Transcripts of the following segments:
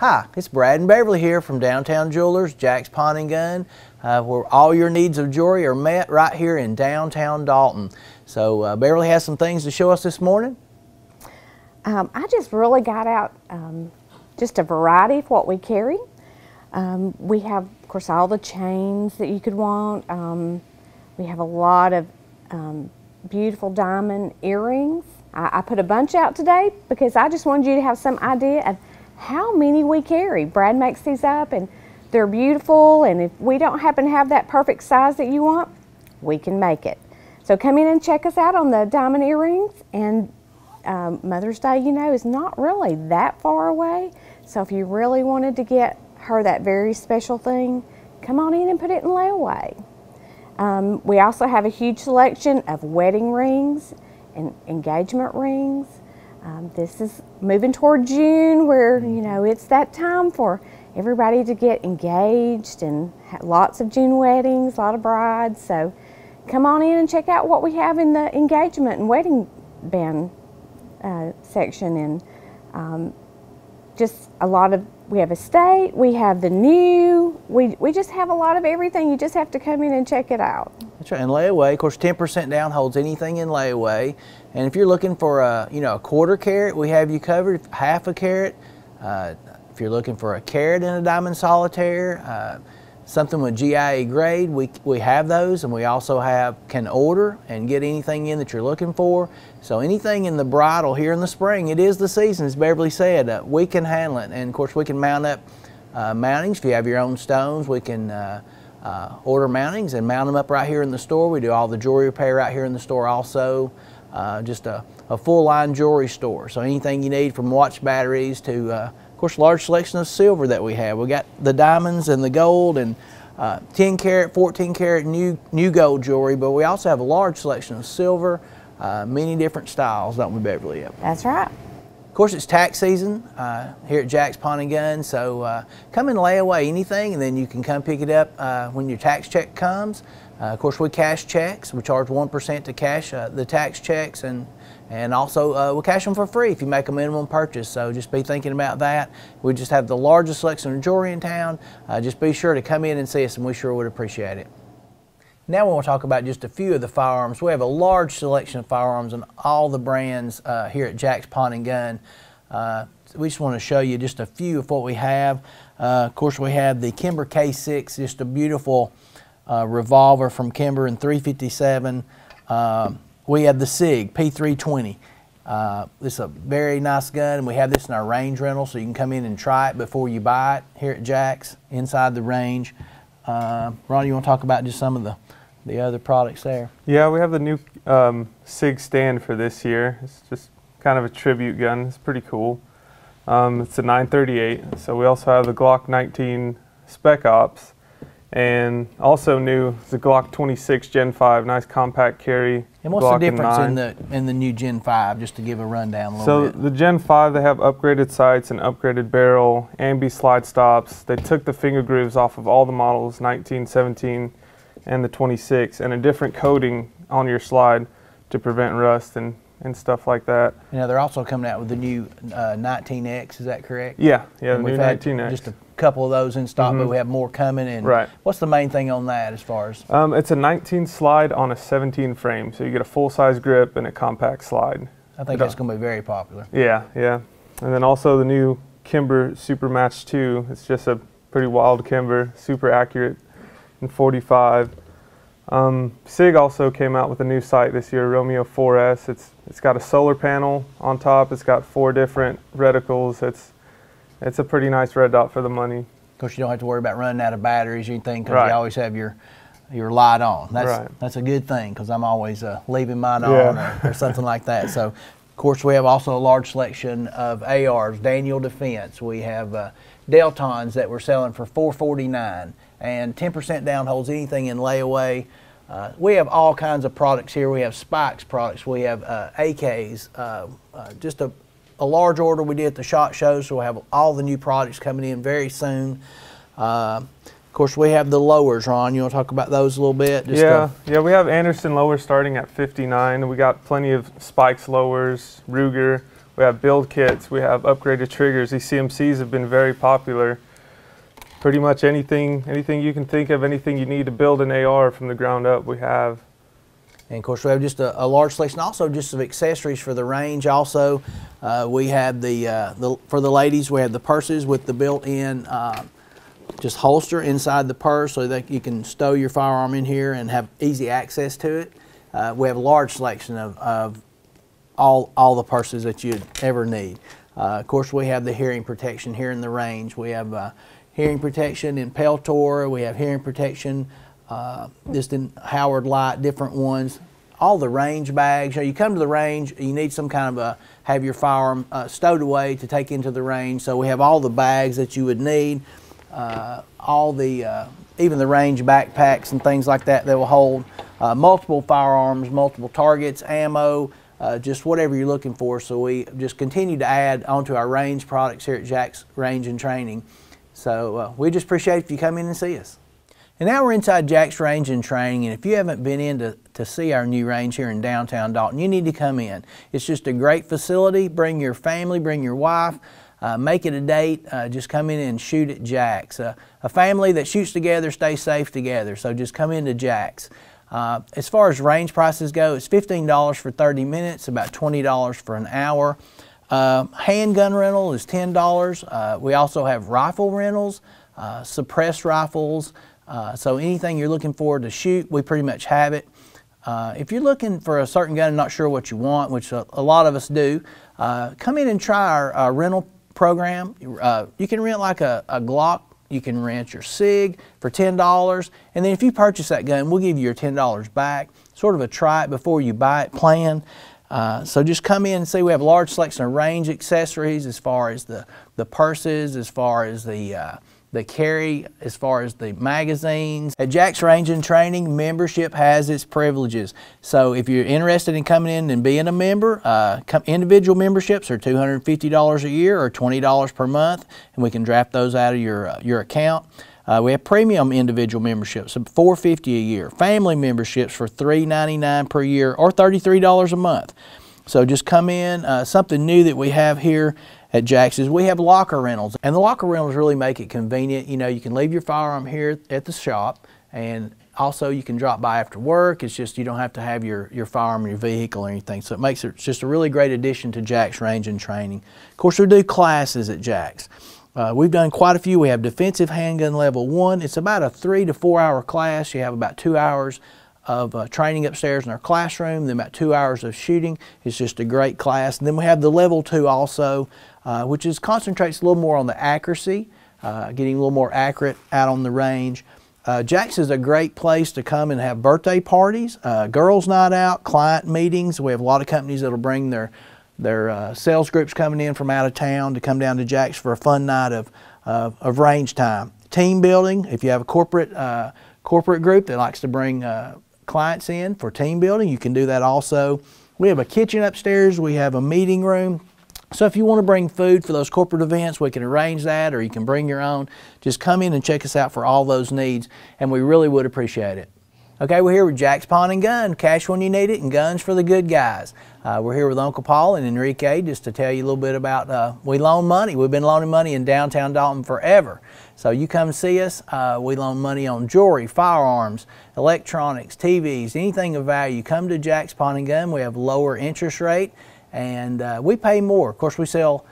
Hi, it's Brad and Beverly here from Downtown Jewelers, Jack's Pawn and Gun, where all your needs of jewelry are met right here in downtown Dalton. So Beverly has some things to show us this morning. I just really got out just a variety of what we carry. We have, of course, all the chains that you could want. We have a lot of beautiful diamond earrings. I put a bunch out today because I just wanted you to have some idea of how many we carry. Brad makes these up and they're beautiful, and if we don't happen to have that perfect size that you want, we can make it. So come in and check us out on the diamond earrings. And Mother's Day, you know, is not really that far away. So if you really wanted to get her that very special thing, come on in and put it in layaway. We also have a huge selection of wedding rings and engagement rings. This is moving toward June, where, you know, it's that time for everybody to get engaged, and lots of June weddings, a lot of brides. So come on in and check out what we have in the engagement and wedding band section. And just a lot of, we have estate, we have the new, we just have a lot of everything. You just have to come in and check it out. That's right, and layaway, of course, 10% down holds anything in layaway. And if you're looking for a, you know, a quarter carat, we have you covered. Half a carat, if you're looking for a carat in a diamond solitaire, something with GIA grade, we have those, and we also can order and get anything in that you're looking for. So anything in the bridal here in the spring, it is the season, as Beverly said, we can handle it. And of course we can mount up mountings. If you have your own stones, we can order mountings and mount them up right here in the store. We do all the jewelry repair right here in the store also. Just a full line jewelry store. So anything you need, from watch batteries to of course, large selection of silver that we have. We got the diamonds and the gold and 10 karat, 14 karat new gold jewelry, but we also have a large selection of silver, many different styles, don't we, Beverly? That's right. Of course, it's tax season here at Jack's Pawn and Gun, so come and lay away anything, and then you can come pick it up when your tax check comes. Of course, we cash checks. We charge 1% to cash the tax checks, and also we'll cash them for free if you make a minimum purchase. So just be thinking about that. We just have the largest selection of jewelry in town. Just be sure to come in and see us, and we sure would appreciate it. Now we want to talk about just a few of the firearms. We have a large selection of firearms on all the brands here at Jack's Pawn and Gun. We just want to show you just a few of what we have. Of course, we have the Kimber K6, just a beautiful revolver from Kimber in .357. We have the SIG P320. This is a very nice gun, and we have this in our range rental, so you can come in and try it before you buy it here at Jack's inside the range. Ron, you want to talk about just some of the other products there? Yeah, we have the new SIG stand for this year. It's just kind of a tribute gun. It's pretty cool. It's a 938. So we also have the Glock 19 Spec Ops, and also new the Glock 26 Gen 5, nice compact carry. And what's the difference in the new Gen 5, just to give a rundown a little bit? So the Gen 5, they have upgraded sights and upgraded barrel, ambi slide stops. They took the finger grooves off of all the models, 19, 17, and the 26, and a different coating on your slide to prevent rust and stuff like that. You know, they're also coming out with the new 19X, is that correct? Yeah, the and new 19X. Just a couple of those in stock, but we have more coming. And right. What's the main thing on that as far as? It's a 19 slide on a 17 frame, so you get a full-size grip and a compact slide. I think that's going to be very popular. Yeah, yeah. And then also the new Kimber Super Match 2. It's just a pretty wild Kimber, super accurate in .45. SIG also came out with a new sight this year, Romeo 4S. It's got a solar panel on top. It's got 4 different reticles. It's a pretty nice red dot for the money. Of course, you don't have to worry about running out of batteries or anything, because right. you always have your light on. That's a good thing, because I'm always leaving mine on or something like that. So, of course, we have also a large selection of ARs, Daniel Defense. We have Deltons that we're selling for $449, and 10% down holds anything in layaway. We have all kinds of products here. We have Spikes products. We have AKs. Just a large order we did at the SHOT Show, so we'll have all the new products coming in very soon. Of course, we have the lowers, Ron. You want to talk about those a little bit? Yeah, we have Anderson lowers starting at $59. We got plenty of Spikes lowers, Ruger. We have build kits. We have upgraded triggers. These CMCs have been very popular. Pretty much anything you can think of, anything you need to build an AR from the ground up, we have. And of course, we have just a large selection, also just some accessories for the range. Also, we have for the ladies, we have the purses with the built-in just holster inside the purse, so that you can stow your firearm in here and have easy access to it. We have a large selection of all the purses that you'd ever need. Of course, we have the hearing protection here in the range. We have hearing protection in Peltor. We have hearing protection just in Howard Light, different ones. All the range bags. You come to the range, you need some kind of have your firearm stowed away to take into the range. So we have all the bags that you would need, even the range backpacks and things like that that will hold multiple firearms, multiple targets, ammo, just whatever you're looking for. So we just continue to add onto our range products here at Jack's Range and Training. So we just appreciate if you come in and see us. And now we're inside Jack's Range and Training, and if you haven't been in to see our new range here in downtown Dalton, you need to come in. It's just a great facility. Bring your family, bring your wife, make it a date. Just come in and shoot at Jack's. A family that shoots together stays safe together, so just come into Jack's. As far as range prices go, it's $15 for 30 minutes, about $20 for an hour. Handgun rental is $10. We also have rifle rentals, suppressed rifles. So anything you're looking for to shoot, we pretty much have it. If you're looking for a certain gun and not sure what you want, which a lot of us do, come in and try our rental program. You can rent like a Glock. You can rent your SIG for $10. And then if you purchase that gun, we'll give you your $10 back. Sort of a try it before you buy it plan. So just come in and see. We have a large selection of range accessories as far as the purses, as far as the carry, as far as the magazines. At Jack's Range and Training, membership has its privileges. So if you're interested in coming in and being a member, individual memberships are $250 a year or $20 per month, and we can draft those out of your account. We have premium individual memberships of $450 a year, family memberships for $399 per year or $33 a month. So just come in. Something new that we have here at Jack's is we have locker rentals, and the locker rentals really make it convenient. You know, you can leave your firearm here at the shop, and also you can drop by after work. It's just you don't have to have your firearm in your vehicle or anything, so it makes it just a really great addition to Jack's Range and Training. Of course, we do classes at Jack's. We've done quite a few. We have defensive handgun level 1. It's about a 3 to 4 hour class. You have about 2 hours of training upstairs in our classroom, then about 2 hours of shooting. It's just a great class. And then we have the level 2 also, which concentrates a little more on the accuracy, getting a little more accurate out on the range. Jack's is a great place to come and have birthday parties, girls' night out, client meetings. We have a lot of companies that will bring their sales groups coming in from out of town to come down to Jack's for a fun night of range time. Team building, if you have a corporate group that likes to bring clients in for team building, you can do that also. We have a kitchen upstairs. We have a meeting room. So if you want to bring food for those corporate events, we can arrange that, or you can bring your own. Just come in and check us out for all those needs, and we really would appreciate it. Okay, we're here with Jack's Pawn and Gun, cash when you need it and guns for the good guys. We're here with Uncle Paul and Enrique just to tell you a little bit about, we loan money. We've been loaning money in downtown Dalton forever. So you come see us, we loan money on jewelry, firearms, electronics, TVs, anything of value. Come to Jack's Pawn and Gun. We have lower interest rate, and we pay more. Of course,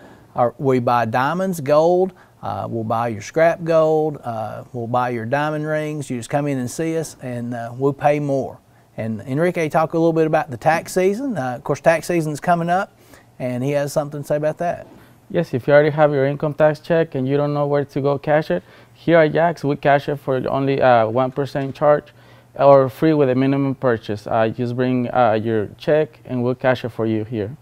we buy diamonds, gold. We'll buy your scrap gold, we'll buy your diamond rings. You just come in and see us, and we'll pay more. And Enrique talk a little bit about the tax season. Of course, tax season's coming up, and he has something to say about that. Yes, if you already have your income tax check and you don't know where to go cash it, here at Jack's, we cash it for only 1% charge or free with a minimum purchase. Just bring your check and we'll cash it for you here.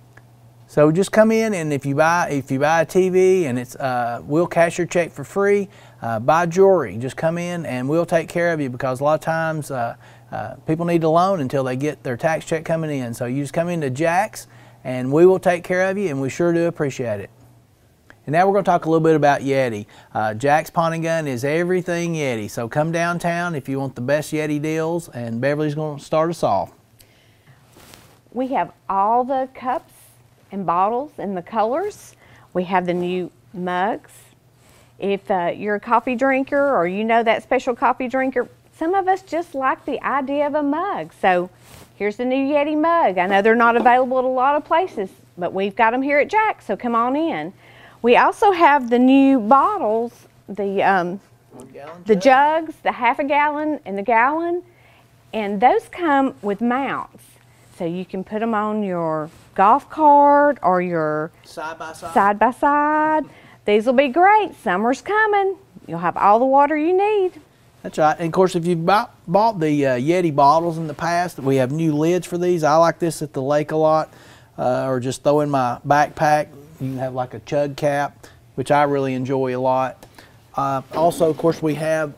So just come in, and if you buy a TV, and it's we'll cash your check for free. Buy jewelry, just come in and we'll take care of you, because a lot of times people need to loan until they get their tax check coming in. So you just come into Jack's and we will take care of you, and we sure do appreciate it. And now we're going to talk a little bit about Yeti. Jack's Pawn and Gun is everything Yeti. So come downtown if you want the best Yeti deals, and Beverly's going to start us off. We have all the cups and bottles and the colors. We have the new mugs. If you're a coffee drinker or you know that special coffee drinker, some of us just like the idea of a mug. So here's the new Yeti mug. I know they're not available at a lot of places, but we've got them here at Jack's, so come on in. We also have the new bottles, the jugs, the half a gallon and the gallon, and those come with mounts. So you can put them on your golf cart or your side by side. These will be great. Summer's coming. You'll have all the water you need. That's right. And of course, if you've bought the Yeti bottles in the past, we have new lids for these. I like this at the lake a lot, or just throw in my backpack. You can have like a chug cap, which I really enjoy a lot. Also, of course, we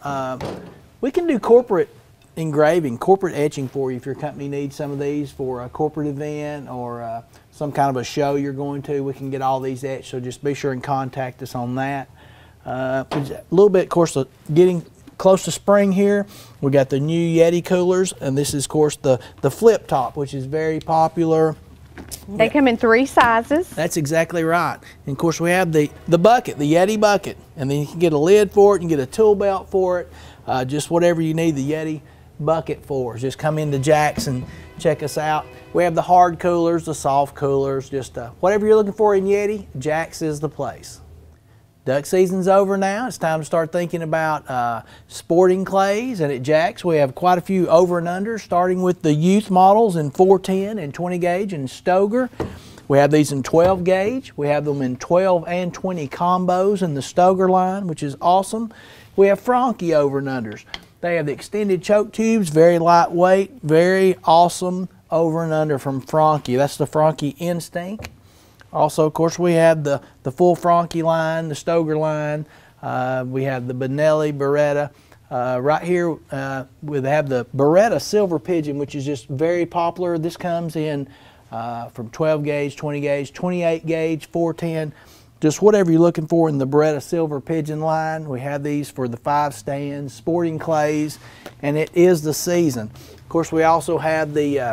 can do corporate engraving, corporate etching for you if your company needs some of these for a corporate event or some kind of a show you're going to. We can get all these etched, so just be sure and contact us on that. A little bit, of course, getting close to spring here. We got the new Yeti coolers, and this is, of course, the flip top, which is very popular. They come in 3 sizes. That's exactly right. And of course, we have the bucket, the Yeti bucket, and then you can get a lid for it, you can get a tool belt for it, just whatever you need the Yeti bucket for. Just come into Jack's and check us out. We have the hard coolers, the soft coolers, just whatever you're looking for in Yeti, Jack's is the place. Duck season's over now. It's time to start thinking about sporting clays, and at Jack's we have quite a few over and unders, starting with the youth models in 410 and 20 gauge and Stoger. We have these in 12 gauge. We have them in 12 and 20 combos in the Stoger line, which is awesome. We have Franke over and unders. They have the extended choke tubes, very lightweight, very awesome over and under from Franke. That's the Franke Instinct. Also, of course, we have the full Franke line, the Stoger line. We have the Benelli Beretta. Right here, we have the Beretta Silver Pigeon, which is just very popular. This comes in from 12 gauge, 20 gauge, 28 gauge, 410. Just whatever you're looking for in the Beretta Silver Pigeon line. We have these for the 5 stands, sporting clays, and it is the season. Of course, we also have the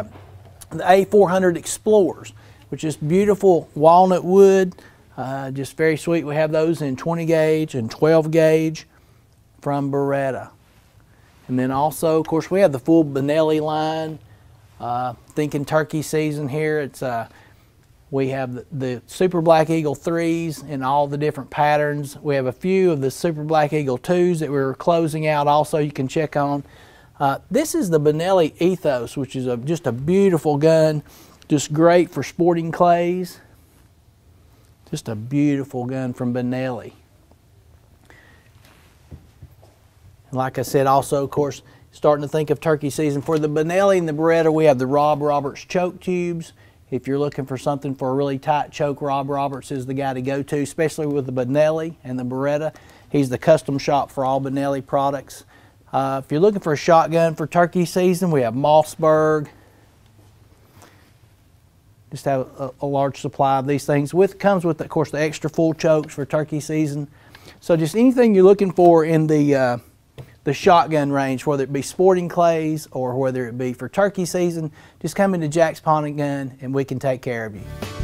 A400 Explorers, which is beautiful walnut wood, just very sweet. We have those in 20 gauge and 12 gauge from Beretta. And then also, of course, we have the full Benelli line. Thinking turkey season here, it's we have the Super Black Eagle 3s in all the different patterns. We have a few of the Super Black Eagle 2s that we're closing out also you can check on. This is the Benelli Ethos, which is just a beautiful gun. Just great for sporting clays. Just a beautiful gun from Benelli. And like I said, also, of course, starting to think of turkey season. For the Benelli and the Beretta, we have the Rob Roberts choke tubes. If you're looking for something for a really tight choke, Rob Roberts is the guy to go to, especially with the Benelli and the Beretta. He's the custom shop for all Benelli products. If you're looking for a shotgun for turkey season, we have Mossberg. Just have a large supply of these things. Comes with, of course, the extra full chokes for turkey season. So just anything you're looking for in the shotgun range, whether it be sporting clays or whether it be for turkey season, just come into Jack's Pawn and Gun and we can take care of you.